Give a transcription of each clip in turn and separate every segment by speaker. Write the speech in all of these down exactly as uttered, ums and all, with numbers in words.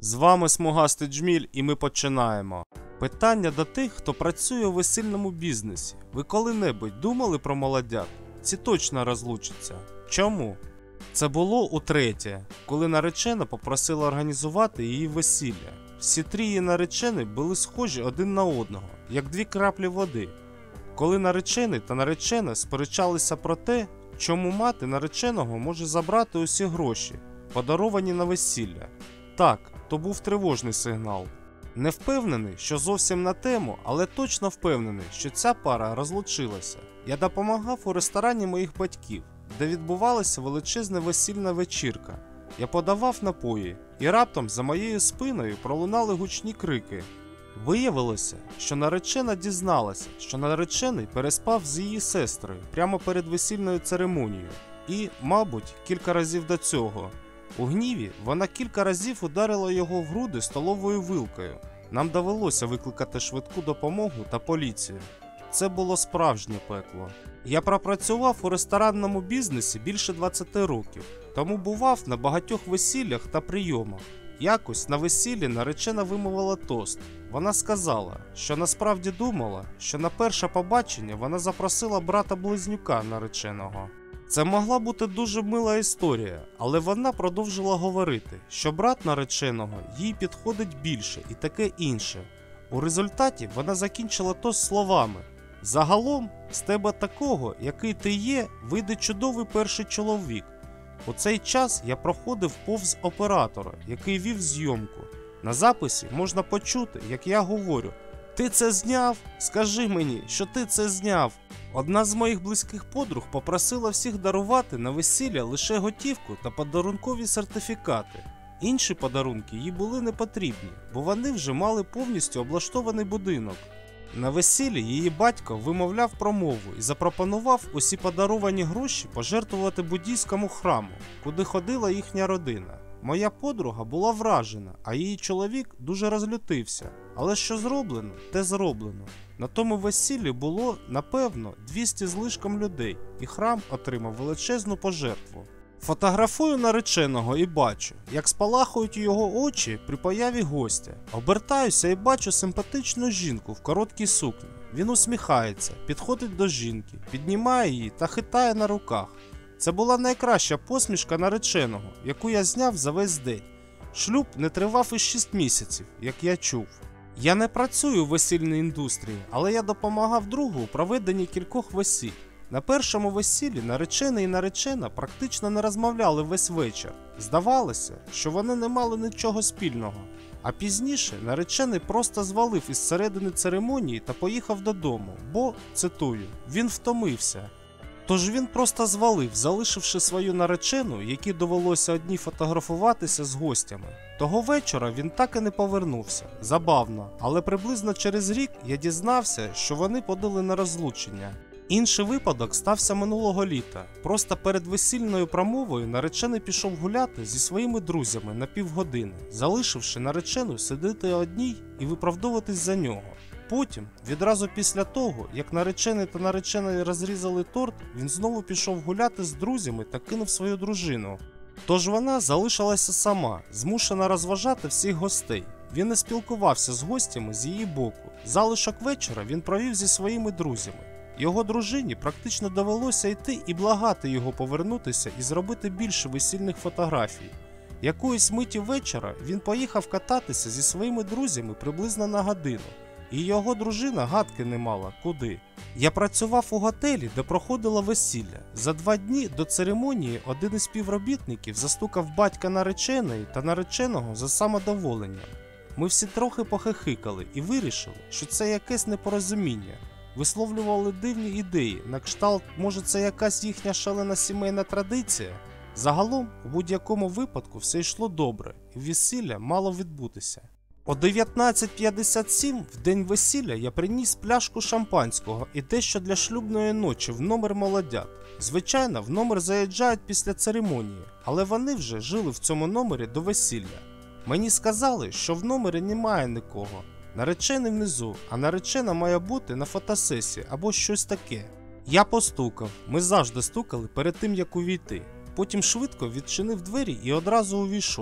Speaker 1: З вами Смугастий Джміль і ми починаємо. Питання до тих, хто працює у весільному бізнесі. Ви коли-небудь думали про молодят? Ці точно розлучаться. Чому? Це було утретє, коли наречена попросила організувати її весілля. Всі три її наречені були схожі один на одного, як дві краплі води. Коли наречений та наречена сперечалися про те, чому мати нареченого може забрати усі гроші, подаровані на весілля. Так, то був тривожний сигнал. Не впевнений, що зовсім на тему, але точно впевнений, що ця пара розлучилася. Я допомагав у ресторані моїх батьків, де відбувалася величезна весільна вечірка. Я подавав напої, і раптом за моєю спиною пролунали гучні крики. Виявилося, що наречена дізналася, що наречений переспав з її сестрою прямо перед весільною церемонією. І, мабуть, кілька разів до цього. У гніві вона кілька разів ударила його в груди столовою вилкою. Нам довелося викликати швидку допомогу та поліцію. Це було справжнє пекло. Я пропрацював у ресторанному бізнесі більше двадцяти років, тому бував на багатьох весіллях та прийомах. Якось на весіллі наречена вимовила тост. Вона сказала, що насправді думала, що на перше побачення вона запросила брата-близнюка нареченого. Це могла бути дуже мила історія, але вона продовжила говорити, що брат нареченого їй підходить більше і таке інше. У результаті вона закінчила тост словами: «Загалом, з тебе такого, який ти є, вийде чудовий перший чоловік». У цей час я проходив повз оператора, який вів зйомку. На записі можна почути, як я говорю: «Ти це зняв? Скажи мені, що ти це зняв». Одна з моїх близьких подруг попросила всіх дарувати на весілля лише готівку та подарункові сертифікати. Інші подарунки їй були не потрібні, бо вони вже мали повністю облаштований будинок. На весіллі її батько вимовляв промову і запропонував усі подаровані гроші пожертвувати буддійському храму, куди ходила їхня родина. Моя подруга була вражена, а її чоловік дуже розлютився. Але що зроблено, те зроблено. На тому весіллі було, напевно, двісті з лишком людей, і храм отримав величезну пожертву. Фотографую нареченого і бачу, як спалахують його очі при появі гостя. Обертаюся і бачу симпатичну жінку в короткій сукні. Він усміхається, підходить до жінки, піднімає її та хитає на руках. Це була найкраща посмішка нареченого, яку я зняв за весь день. Шлюб не тривав і шість місяців, як я чув. Я не працюю в весільній індустрії, але я допомагав другу у проведенні кількох весіль. На першому весіллі наречений і наречена практично не розмовляли весь вечір. Здавалося, що вони не мали нічого спільного. А пізніше наречений просто звалив із середини церемонії та поїхав додому, бо, цитую, він втомився. Тож він просто звалив, залишивши свою наречену, якій довелося одній фотографуватися з гостями. Того вечора він так і не повернувся. Забавно, але приблизно через рік я дізнався, що вони подали на розлучення. Інший випадок стався минулого літа. Просто перед весільною промовою наречений пішов гуляти зі своїми друзями на півгодини, залишивши наречену сидіти одній і виправдовуватись за нього. Потім, відразу після того, як наречений та наречена розрізали торт, він знову пішов гуляти з друзями та кинув свою дружину. Тож вона залишилася сама, змушена розважати всіх гостей. Він не спілкувався з гостями з її боку. Залишок вечора він провів зі своїми друзями. Його дружині практично довелося йти і благати його повернутися і зробити більше весільних фотографій. Якоїсь миті вечора він поїхав кататися зі своїми друзями приблизно на годину. І його дружина гадки не мала, куди. Я працював у готелі, де проходило весілля. За два дні до церемонії один із співробітників застукав батька нареченої та нареченого за самодоволенням. Ми всі трохи похихикали і вирішили, що це якесь непорозуміння. Висловлювали дивні ідеї, на кшталт, може це якась їхня шалена сімейна традиція? Загалом, у будь-якому випадку все йшло добре, і весілля мало відбутися. О дев'ятнадцять п'ятдесят сім в день весілля я приніс пляшку шампанського і дещо для шлюбної ночі в номер молодят. Звичайно, в номер заїжджають після церемонії, але вони вже жили в цьому номері до весілля. Мені сказали, що в номері немає нікого. Наречений внизу, а наречена має бути на фотосесії або щось таке. Я постукав, ми завжди стукали перед тим, як увійти. Потім швидко відчинив двері і одразу увійшов.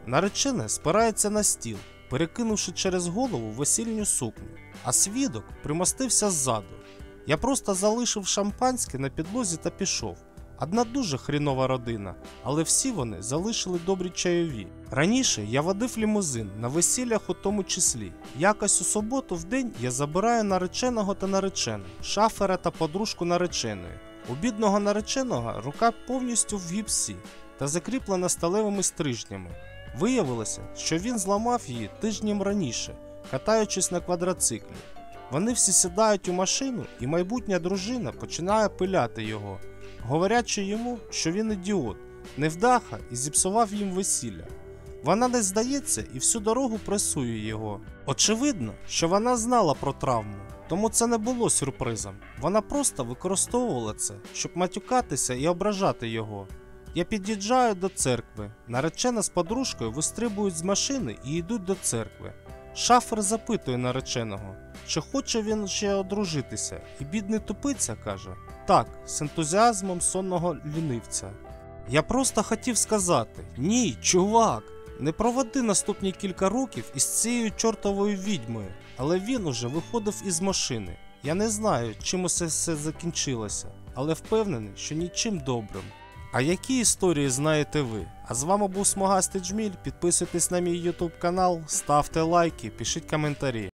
Speaker 1: Наречена спирається на стіл, перекинувши через голову весільню сукню, а свідок примостився ззаду. Я просто залишив шампанське на підлозі та пішов. Одна дуже хрінова родина, але всі вони залишили добрі чайові. Раніше я водив лімузин, на весіллях у тому числі. Якось у суботу в день я забираю нареченого та наречену, шафера та подружку нареченої. У бідного нареченого рука повністю в гіпсі та закріплена сталевими стрижнями. Виявилося, що він зламав її тижнем раніше, катаючись на квадроциклі. Вони всі сідають у машину, і майбутня дружина починає пиляти його, говорячи йому, що він ідіот, невдаха і зіпсував їм весілля. Вона не здається і всю дорогу пресує його. Очевидно, що вона знала про травму, тому це не було сюрпризом. Вона просто використовувала це, щоб матюкатися і ображати його. Я під'їжджаю до церкви. Наречена з подружкою вистрибують з машини і йдуть до церкви. Шафер запитує нареченого, чи хоче він ще одружитися, і бідний тупиця каже «так» з ентузіазмом сонного лінивця. Я просто хотів сказати «ні, чувак, не проводи наступні кілька років із цією чортовою відьмою», але він уже виходив із машини. Я не знаю, чим усе все закінчилося, але впевнений, що нічим добрим. А які історії знаєте ви? А з вами був Смугастий Джміль, підписуйтесь на мій ютуб канал, ставте лайки, пишіть коментарі.